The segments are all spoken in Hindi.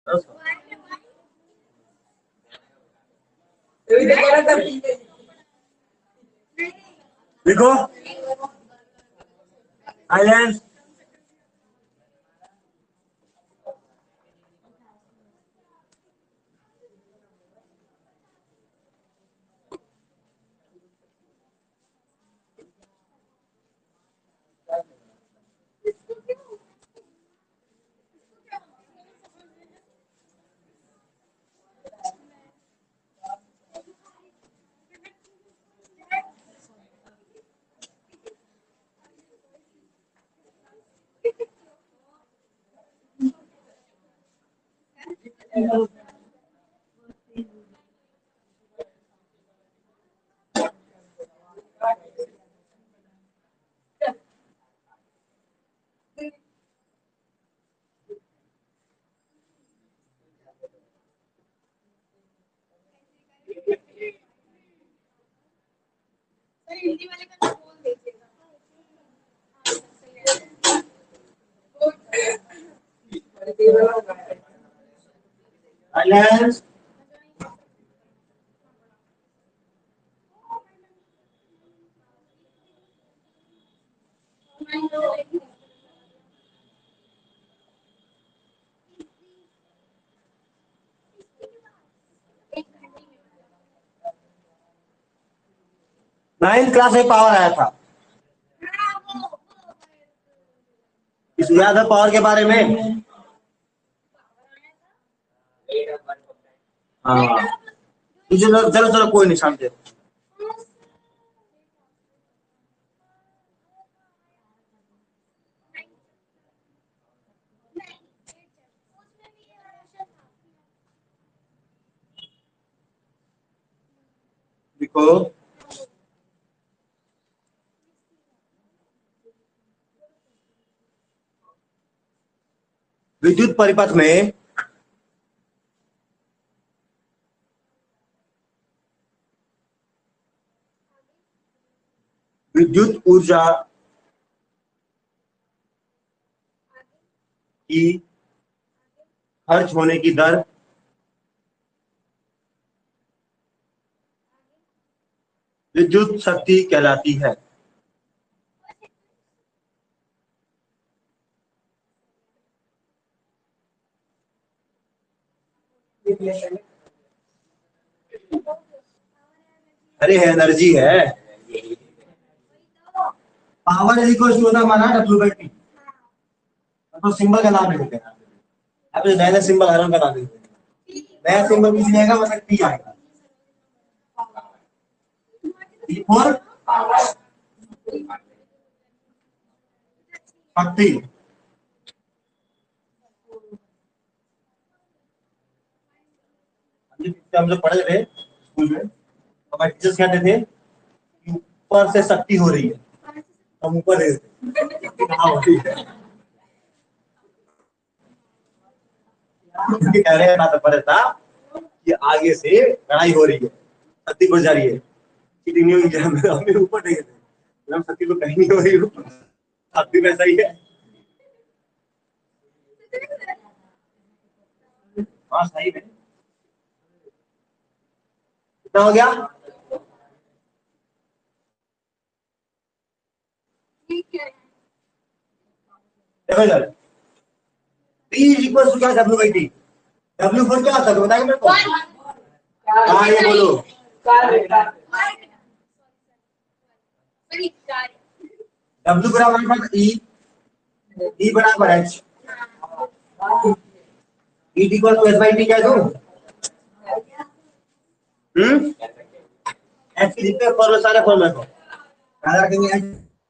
देखो आइलैंड हिंदी वाले का बोल दीजिएगा। आइलैंड 9th क्लास में पावर आया था। किसी याद है पावर के बारे में? हाँ चलो चलो चलो कोई नहीं शांति। देखो विद्युत परिपथ में विद्युत ऊर्जा की खर्च होने की दर विद्युत शक्ति कहलाती है। अरे है एनर्जी है। पावर इज इक्वल टू होता हमारा W/T। तो सिंबल का नाम लिख देते हैं। अब नया सिंबल आयरन का नाम लिख देते हैं। नया सिंबल कुछ नहीं आएगा मतलब T आएगा। T फॉर शक्ति। हम जो पढ़े थे स्कूल में हमारे टीचर्स कहते थे कि ऊपर से शक्ति हो रही है, हम ऊपर दे देते कहाँ हो रही है। कह रहे हैं ना तो पता था कि आगे से लड़ाई हो रही है, शक्ति बढ़ जा रही है, चीटिंग नहीं होगी। हमें ऊपर दे देते, हम शक्ति तो कहीं नहीं हो रही ऊपर, शक्ति वैसा ही है। हाँ सही है। कितना हो गया? देखो इधर P इज इक्वल टू क्या W/T। W फॉर क्या होता है बताइए मेरे को। हाँ ये बोलो। W बराबर E, E बराबर H, E equal to S/T क्या दूं? H लिखते फॉर्मूला सारे फॉर्मूला को याद रखेंगे।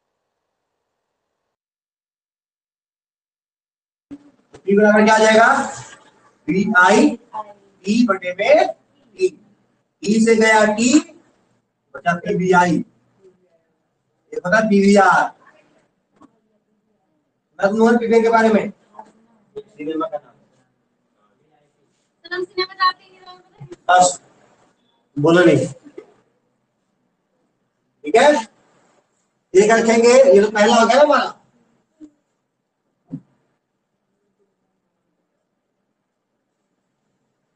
E बराबर क्या आ जाएगा? VI E बटे में E। E से गया T बचा PVI, ये पता PVR। मोहन पीने के बारे में सिनेमा का नाम बस बोलो नहीं। ठीक है ये रखेंगे। ये तो पहला हो गया ना हमारा।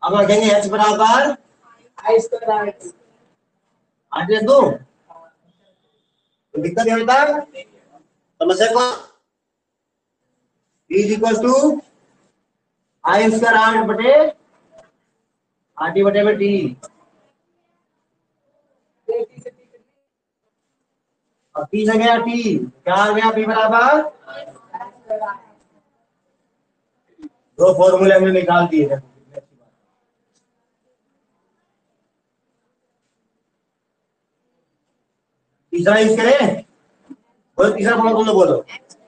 अब रखेंगे h बराबर आई स्क्वायर आर टी। आठ या दो, तो दिक्कत क्या होता है समस्या को is equal to I square R बटे आर टी बटे में टी। और टी से गया टी, क्या आ गया पी बराबर, दो फॉर्मूले हमने निकाल दिए थे। तीसरा यूज करें, बोलो तीसरा बोलो, तुम लोग बोलो।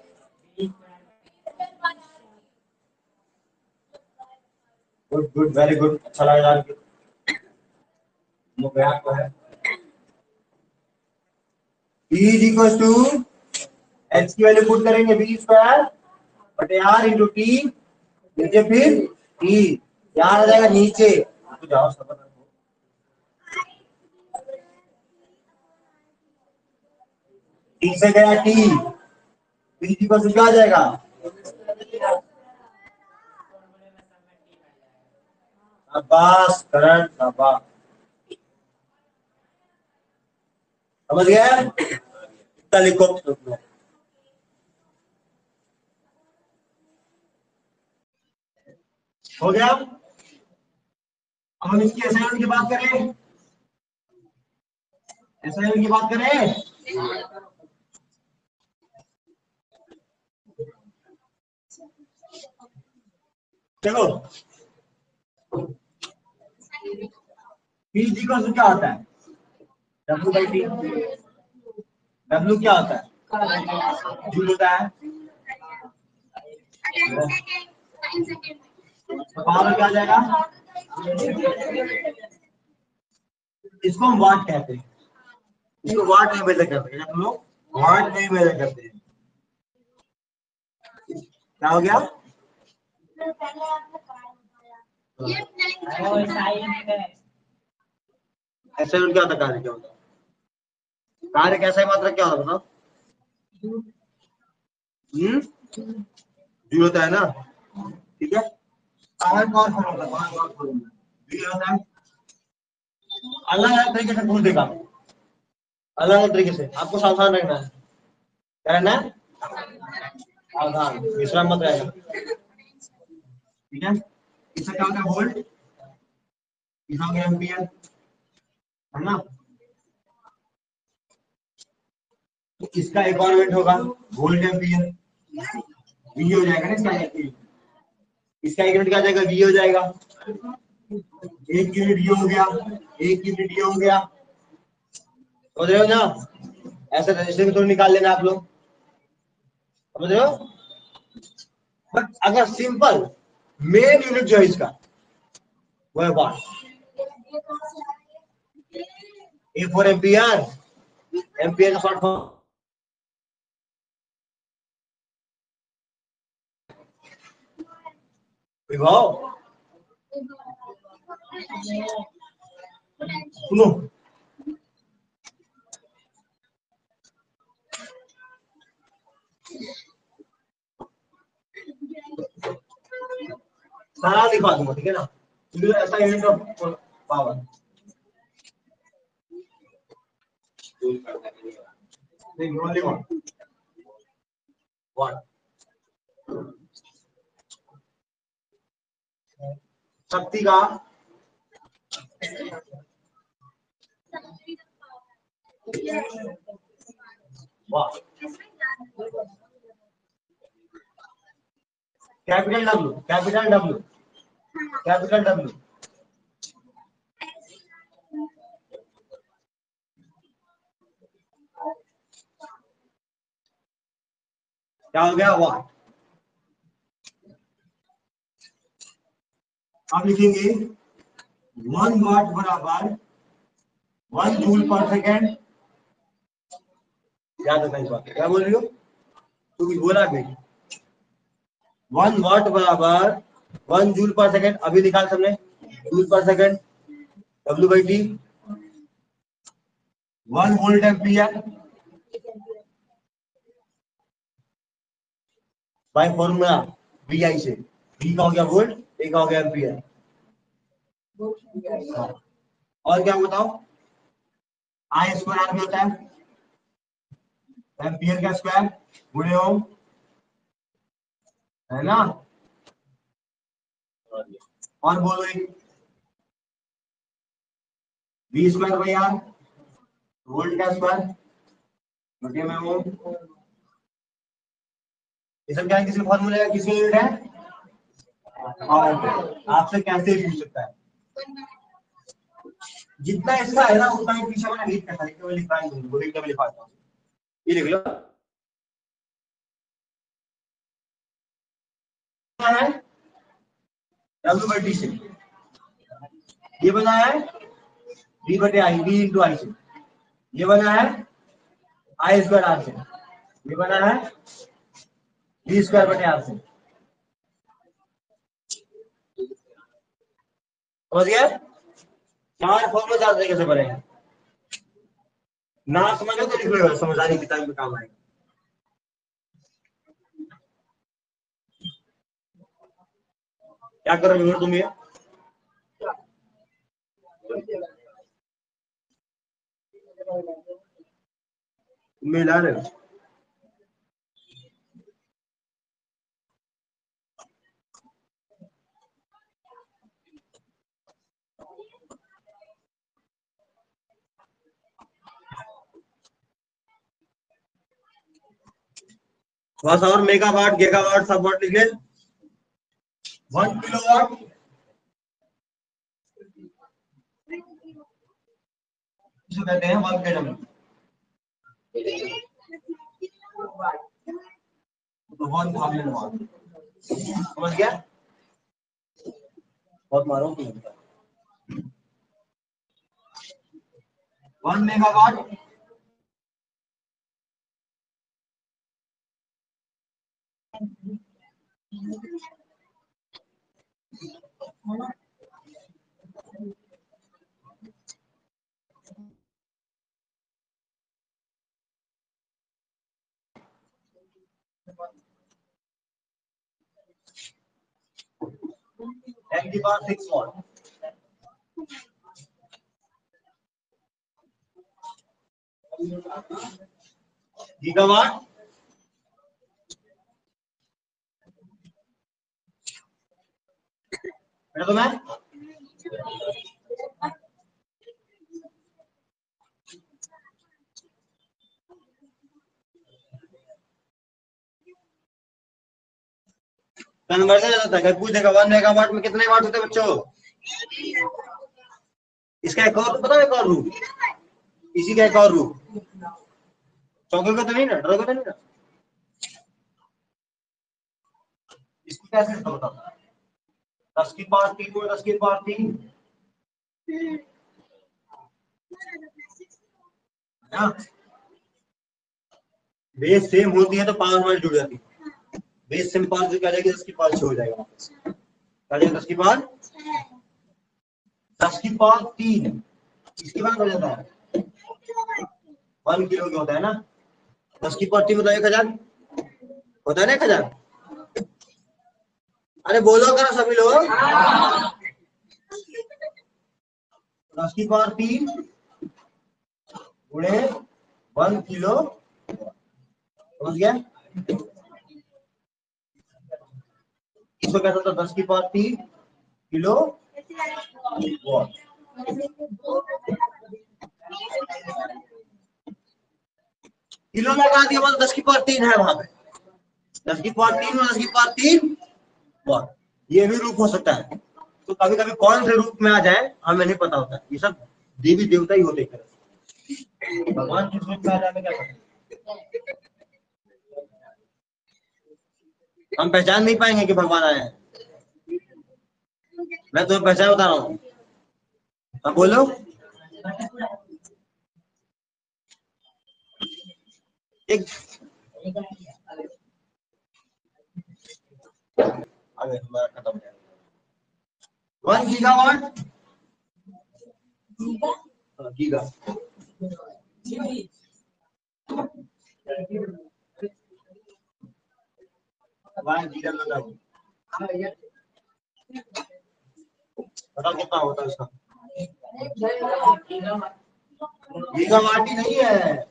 गुड गुड वेरी गुड, अच्छा लगा जान के। प्रयास तो है। P is equal to h की वैल्यू पुट करेंगे बी स्क्वायर बटे आर इंटू टी, नीचे फिर टी, यार आ जाएगा नीचे, तो जाओ सब टी से गया T, P is equal to क्या आ जाएगा, शाबाश करण शाबाश, समझ गया, इतना लिखो। हो गया। अब हम इसकी असाइनमेंट की बात करें, असाइनमेंट की बात करें। देखो पी जी का क्या होता है, डब्ल्यू बाई टी, डब्ल्यू क्या होता है, जूल होता है, तो पावर क्या आ जाएगा, इसको हम वाट कहते हैं, इसको वाट में मेजर करते हैं, हम लोग वाट में मेजर करते हैं। क्या हो गया, ऐसे क्या होता, कार्य क्या होता, कार्य कैसा है, मात्रा क्या होता बताओ, जूल होता है ना, ठीक है, पावर कौन सा होता है, पावर कौन सा होता है, अलग अलग तरीके से भूल देगा, अलग अलग तरीके से, आपको सावधान रहना है, क्या रहना है, सावधान, विश्राम मत रहना, ठीक है। इससे क्या होता है, वोल्ट, इसका हो गया एम्पियर, है ना, तो इसका एक और यूनिट होगा वोल्ट एम्पियर, वी हो जाएगा ना इसका, इसका एक यूनिट क्या हो जाएगा, वी हो जाएगा, एक यूनिट ये हो गया, एक यूनिट ये हो गया, समझ रहे हो ना, ऐसे रजिस्टर में तो निकाल लेना आप लोग, समझ रहे हो। बट अगर सिंपल मेन यूनिट जो है इसका वो है watt, A for ampere, ampere का शॉर्ट फॉर्म विभव, सुनो सारा दिखा दूंगा, ठीक है ना, ऐसा unit of power, only one watt, शक्ति का watt, capital W, capital W, capital W, क्या हो गया वाट। अब लिखेंगे 1 वाट बराबर 1 जूल पर सेकेंड, याद रखना इस बात, क्या बोल रही हो तू, कुछ बोला भी, 1 वाट बराबर 1 जूल पर सेकेंड, अभी निकाल सबने, जूल पर second, W by T, 1 volt ampere by formula V I से, वी का हो गया वोल्ट, ए का हो गया एम्पियर, हाँ। और क्या बताओ, आई स्क्वायर आर में होता है एम्पियर का स्क्वायर गुणे ओम, है ना। और बोलो एक V square by R volt का स्क्वायर बटे में ओम। ये सब क्या है, किसी फॉर्मूले का किसी यूनिट है। आपसे कैसे पूछ सकता है, जितना इसका है ना उतना ही पीछे मैंने रीड करता है, केवल लिखा ही नहीं, वो केवल लिखा था। ये लिख लो है डब्ल्यू बाई टी से, ये बना है वी बटे आई, वी इंटू आई से, ये बना है आई स्क्वायर आर से, ये बना है वी स्क्वायर बटे आर से। समझ गया, चार फॉर्मूले चार तरीके से बनेंगे, ना समझो तो लिख लो, समझदारी किताब में काम आएगा। क्या कर रहे हो तुम, ये मिला रहे हो। बस और मेगावाट गीगावाट सब वाट लिख ले। 1 किलोवाट इसे कहते हैं 1 केडब्ल्यू, तो 1000 वाट। समझ गया, बहुत मारो 1 मेगावाट10 की पावर 6 वाट, गीगावाट बेटा, तो मैं कन्वर्जन होता है, पूछेगा 1 मेगावाट में कितने वाट होते हैं बच्चों। इसका एक और पता है, एक और रूप, इसी का एक और रूप, चौकोगे तो नहीं ना, डरोगे तो नहीं ना, इसको कैसे बताओ। 10 की पावर 3 को 10 की पावर 3 ना, बेस सेम होती है तो पावर हमारी जुड़ जाती है। बेस सेम पावर से क्या जाएगी, 10 की पावर 6 हो जाएगा वापस, क्या जाएगा 10 की पावर 3, इसके बाद हो जाता है 1 किलो का होता है ना, 10 की पावर 3 मतलब 1000 होता है ना, 1000। अरे बोलो करो सभी लोग, 10 की पावर 3 गुणे 1 किलो, समझ गया। इसको क्या होता है, 10 की पावर 3 किलो वॉट। किलो लगा दिया मतलब 10 की पावर 3 है वहां पे, 10 की पावर 3 और 10 की पावर 3 वॉट, ये भी रूप हो सकता है। तो कभी कभी कौन से रूप में आ जाए हमें नहीं पता होता, ये सब देवी देवता ही होते हैं, भगवान किस रूप में आ जाए क्या पता, हम पहचान नहीं पाएंगे कि भगवान आए हैं। मैं तुम्हें पहचान बता रहा हूँ, अब बोलो। एक आगे हमारा खत्म हो जाएगा। 1 गीगावाट गीगा, गीगा लगाओ बताओ कितना होता है इसका? गीगावाट ही नहीं है,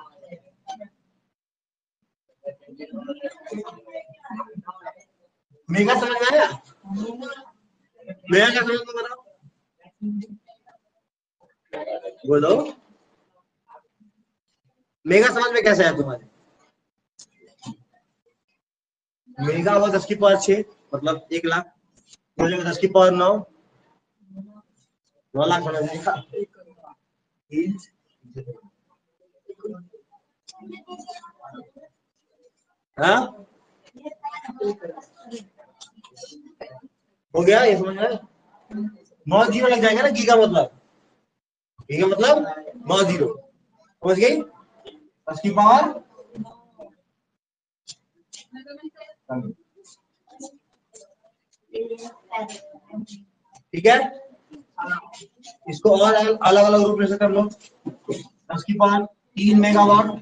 मेगा समझ में आया? मेगा क्या समझ में बताओ, बोलो। मेगा समझ में कैसे आया तुम्हारे? मेगा हुआ 10 की पावर 6, मतलब 1 लाख। 10 की पावर 9, 9 लाख समझ जाएगा। हाँ हो गया, ये समझ में? 9 जीरो लग जाएगा ना, गीगा मतलब 9 जीरो, समझ गई? 10 की पावर, ठीक है। इसको और अलग अलग रूप में से कर लो। 10 की पावर 3 मेगावाट,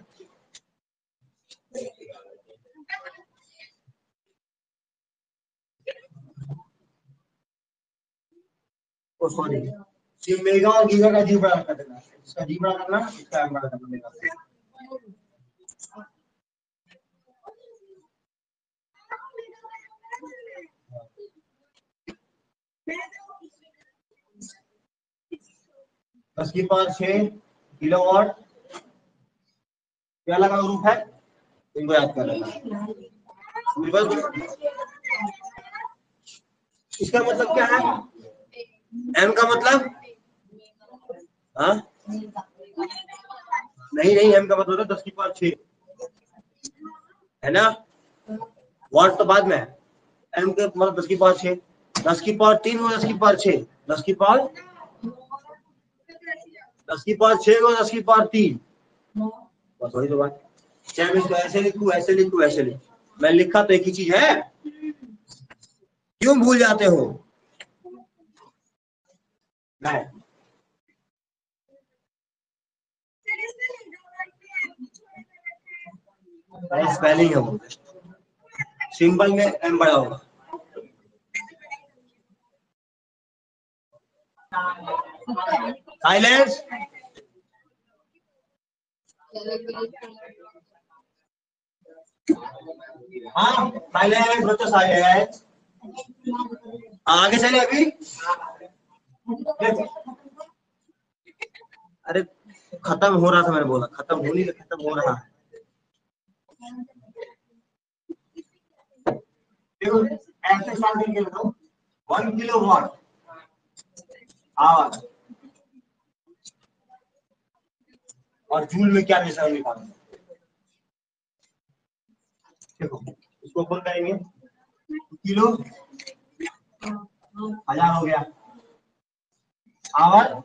सॉरी, ये मेगा और गीगा का जी बड़ा कर देना, इसका जी बड़ा करना, इसका एम बड़ा करना। मेगा 10 की पावर 6 किलोवाट, क्या लगा रूप है, इनको याद कर लेना। इसका मतलब क्या है? एम का मतलब, हाँ नहीं नहीं, एम का मतलब है 10 की पावर 6, है ना? वाट तो बाद में है, एम का मतलब 10 की पावर 6, 10 की पावर 3 और 10 की पावर 6, 10 की पावर 6 और 10 की पावर 3, बस वही तो बात। चाहे मैं इसको ऐसे लिखूं, ऐसे लिखूं, ऐसे लिखूं, मैं लिखा तो एक ही चीज है, क्यों भूल जाते हो? नहीं, स्पेलिंग है वो, सिंबल में एम बड़ा होगा। साइलेंस। हाँ साइलेंस बच्चों, साइलेंस। आगे चले अभी। अरे खत्म हो रहा था, मैंने बोला खत्म होने, खत्म हो रहा है। देखो ऐसे सॉल्व करके बताओ, 1 किलोवाट आवर और जूल में क्या रेशो निकालना। देखो इसको फुल करेंगे, किलो 1000 हो गया, आवर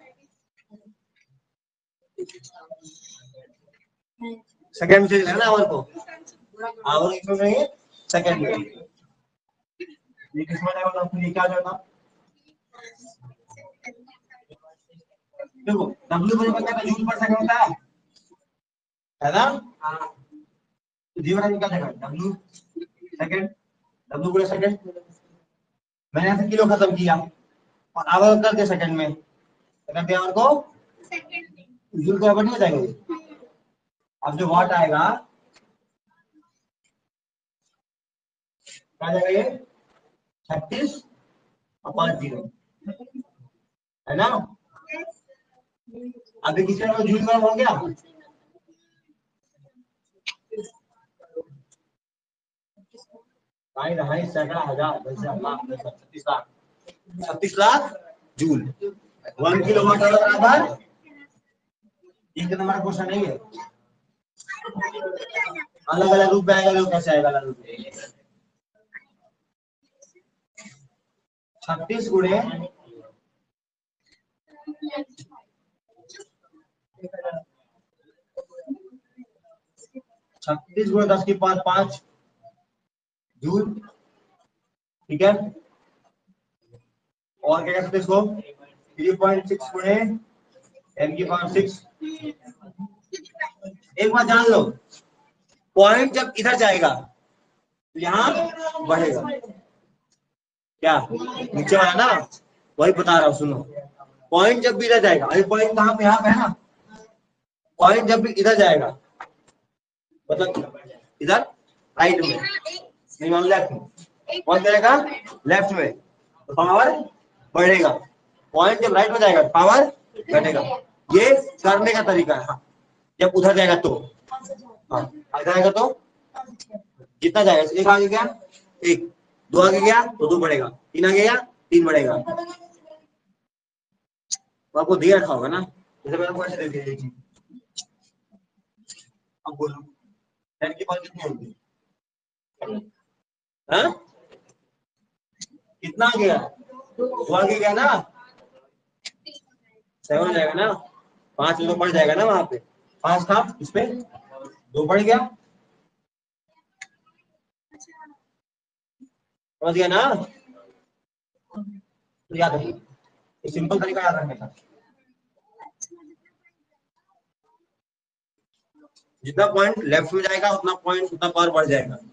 सेकंड से लेना, आवर को आवर इसमें करेंगे सेकंड में, ये किस में जाएगा, तो ये क्या जाएगा? देखो W बराबर क्या था, जूल पर सेकंड होता है ना? तो जी बराबर क्या जाएगा, W सेकंड, W गुणा सेकंड, मैंने यहाँ से किलो खत्म किया और आवर कर दिया सेकंड में, सेकंड पे आवर को जूल के बराबर नहीं हो जाएगा। अब जो वाट आएगा क्या जाएगा, ये 36/0, है ना? अभी किसी का जूल में हो गया, ढाई ढाई सैकड़ा हजार 36 lakh, 36 lakh joule. 1 kilowatt hour बराबर, एक नंबर क्वेश्चन नहीं है, अलग अलग रूप में आएगा, कैसे आएगा अलग रूप में? 36 गुणे 10 की पावर 5 जूल, ठीक है। और क्या कहते हैं इसको, 3.6 गुणे 10 की पावर 6। एक बात जान लो, पॉइंट जब इधर जाएगा तो यहाँ बढ़ेगा, क्या नीचे वाला ना, वही बता रहा हूँ, सुनो। पॉइंट जब भी इधर जाएगा, अभी पॉइंट कहाँ पे, यहाँ पे है ना, पॉइंट जब भी इधर जाएगा मतलब इधर राइट में, नहीं मान लेफ्ट में, पॉइंट जाएगा लेफ्ट में तो पावर बढ़ेगा, पॉइंट जब राइट में जाएगा पावर घटेगा। ये करने का तरीका है। हाँ, जब उधर जाएगा तो, हाँ इधर आएगा तो जितना जाएगा, एक आगे गया एक, दो आगे गया तो दो बढ़ेगा, तीन आगे गया तीन बढ़ेगा। तो आपको दिया रखा होगा ना, जैसे मैंने आपको ऐसे दे दिया ये चीज। अब बोलो 10 की पावर कितनी होगी? हाँ कितना आ गया, दो आगे गया ना, 7 हो जाएगा ना, 5 में तो बढ़ जाएगा ना, वहां पे 5 था इसमें 2 बढ़ गया, समझ गया ना। तो याद रखिए, ये सिंपल तरीका याद रखने का, जितना पॉइंट लेफ्ट में जाएगा उतना पॉइंट उतना पावर बढ़ जाएगा।